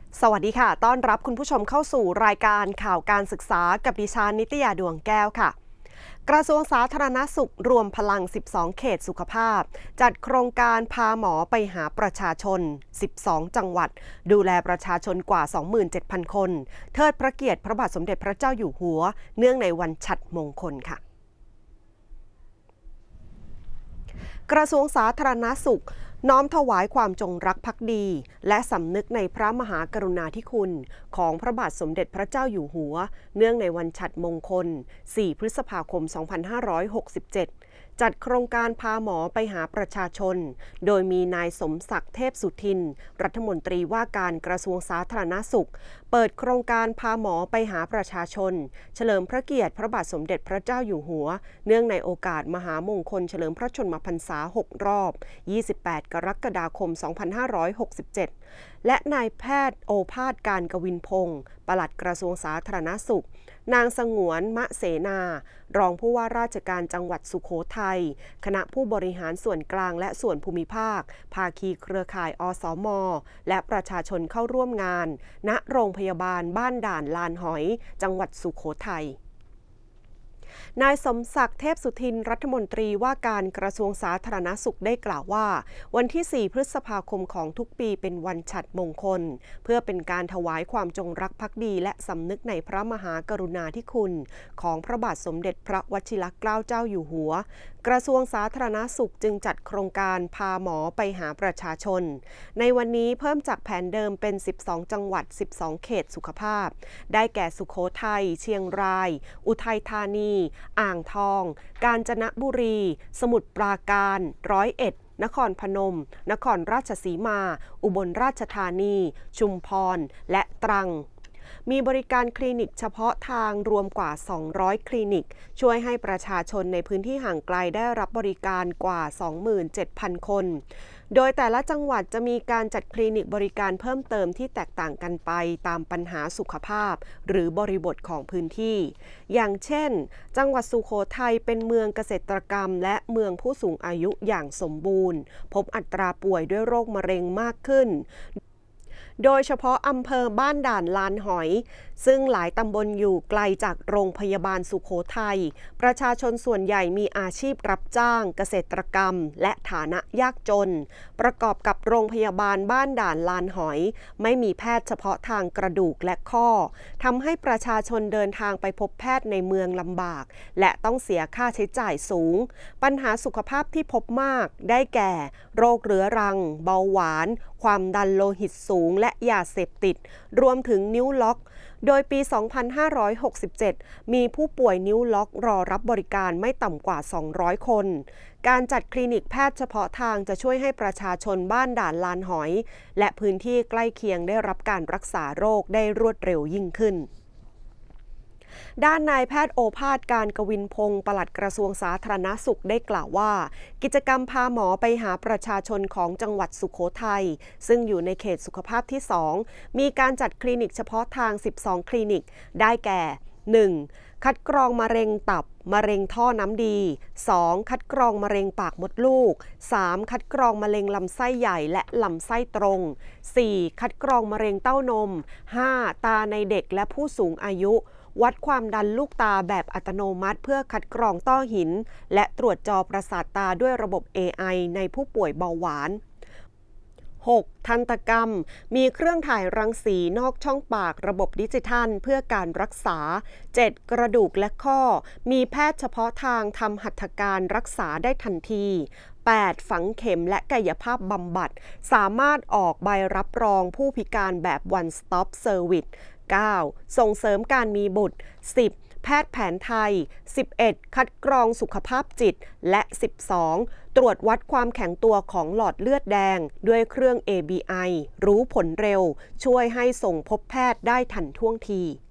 สวัสดีค่ะต้อนรับคุณผู้ชมเข้าสู่รายการข่าวการศึกษากับดิฉันนิตยาดวงแก้วค่ะกระทรวงสาธารณสุขรวมพลัง 12 เขตสุขภาพจัดโครงการพาหมอไปหาประชาชน 12 จังหวัดดูแลประชาชนกว่า 27,000 คนเทิดพระเกียรติพระบาทสมเด็จพระเจ้าอยู่หัวเนื่องในวันฉัตรมงคลค่ะกระทรวงสาธารณสุขน้อมถวายความจงรักภักดีและสำนึกในพระมหากรุณาธิคุณของพระบาทสมเด็จพระเจ้าอยู่หัวเนื่องในวันฉัตรมงคล 4 พฤษภาคม 2567 จัดโครงการพาหมอไปหาประชาชนโดยมีนายสมศักดิ์เทพสุทินรัฐมนตรีว่าการกระทรวงสาธารณสุขเปิดโครงการพาหมอไปหาประชาชนเฉลิมพระเกียรติพระบาทสมเด็จพระเจ้าอยู่หัวเนื่องในโอกาสมหามงคลเฉลิมพระชนมพรรษา 6 รอบ 28 กรกฎาคม 2567 และนายแพทย์โอภาสการกวินพงศ์ปลัดกระทรวงสาธารณสุขนางสงวนมะเสนารองผู้ว่าราชการจังหวัดสุโขทัยคณะผู้บริหารส่วนกลางและส่วนภูมิภาคภาคีเครือข่ายอสม.และประชาชนเข้าร่วมงานณโรงพยาบาลบ้านด่านลานหอยจังหวัดสุโขทัยนายสมศักดิ์เทพสุทินรัฐมนตรีว่าการกระทรวงสาธารณสุขได้กล่าวว่าวันที่ 4 พฤษภาคมของทุกปีเป็นวันฉัตรมงคลเพื่อเป็นการถวายความจงรักภักดีและสำนึกในพระมหากรุณาธิคุณของพระบาทสมเด็จพระวชิรเกล้าเจ้าอยู่หัวกระทรวงสาธารณสุขจึงจัดโครงการพาหมอไปหาประชาชนในวันนี้เพิ่มจากแผนเดิมเป็น 12 จังหวัด 12 เขตสุขภาพได้แก่สุโขทัยเชียงรายอุทัยธานีอ่างทองกาญจนบุรีสมุทรปราการ101นครพนมนครราชสีมาอุบลราชธานีชุมพรและตรังมีบริการคลินิกเฉพาะทางรวมกว่า200คลินิกช่วยให้ประชาชนในพื้นที่ห่างไกลได้รับบริการกว่า 27,000 คนโดยแต่ละจังหวัดจะมีการจัดคลินิกบริการเพิ่มเติมที่แตกต่างกันไปตามปัญหาสุขภาพหรือบริบทของพื้นที่อย่างเช่นจังหวัดสุโขทัยเป็นเมืองเกษตรกรรมและเมืองผู้สูงอายุอย่างสมบูรณ์พบอัตราป่วยด้วยโรคมะเร็งมากขึ้นโดยเฉพาะอำเภอบ้านด่านลานหอยซึ่งหลายตำบลอยู่ไกลจากโรงพยาบาลสุโขทัยประชาชนส่วนใหญ่มีอาชีพรับจ้างเกษตรกรรมและฐานะยากจนประกอบกับโรงพยาบาลบ้านด่านลานหอยไม่มีแพทย์เฉพาะทางกระดูกและข้อทำให้ประชาชนเดินทางไปพบแพทย์ในเมืองลำบากและต้องเสียค่าใช้จ่ายสูงปัญหาสุขภาพที่พบมากได้แก่โรคเรื้อรังเบาหวานความดันโลหิตสูงและยาเสพติดรวมถึงนิ้วล็อกโดยปี 2567 มีผู้ป่วยนิ้วล็อกรอรับบริการไม่ต่ำกว่า 200 คนการจัดคลินิกแพทย์เฉพาะทางจะช่วยให้ประชาชนบ้านด่านลานหอยและพื้นที่ใกล้เคียงได้รับการรักษาโรคได้รวดเร็วยิ่งขึ้นด้านนายแพทย์โอภาสการกวินพงศ์ปลัดกระทรวงสาธารณสุขได้กล่าวว่ากิจกรรมพาหมอไปหาประชาชนของจังหวัดสุโขทัยซึ่งอยู่ในเขตสุขภาพที่ 2มีการจัดคลินิกเฉพาะทาง 12 คลินิกได้แก่ 1. คัดกรองมะเร็งตับมะเร็งท่อน้ำดี 2. คัดกรองมะเร็งปากมดลูก 3. คัดกรองมะเร็งลำไส้ใหญ่และลำไส้ตรง 4. คัดกรองมะเร็งเต้านม 5. ตาในเด็กและผู้สูงอายุวัดความดันลูกตาแบบอัตโนมัติเพื่อคัดกรองต้อหินและตรวจจอประสาทตาด้วยระบบ AI ในผู้ป่วยเบาหวาน 6. ทันตกรรมมีเครื่องถ่ายรังสีนอกช่องปากระบบดิจิทัลเพื่อการรักษา 7. กระดูกและข้อมีแพทย์เฉพาะทางทำหัตถการรักษาได้ทันที 8. ฝังเข็มและกายภาพบำบัดสามารถออกใบรับรองผู้พิการแบบ One Stop Service 9. ส่งเสริมการมีบุตร 10. แพทย์แผนไทย 11. คัดกรองสุขภาพจิตและ 12. ตรวจวัดความแข็งตัวของหลอดเลือดแดงด้วยเครื่อง ABI รู้ผลเร็วช่วยให้ส่งพบแพทย์ได้ทันท่วงที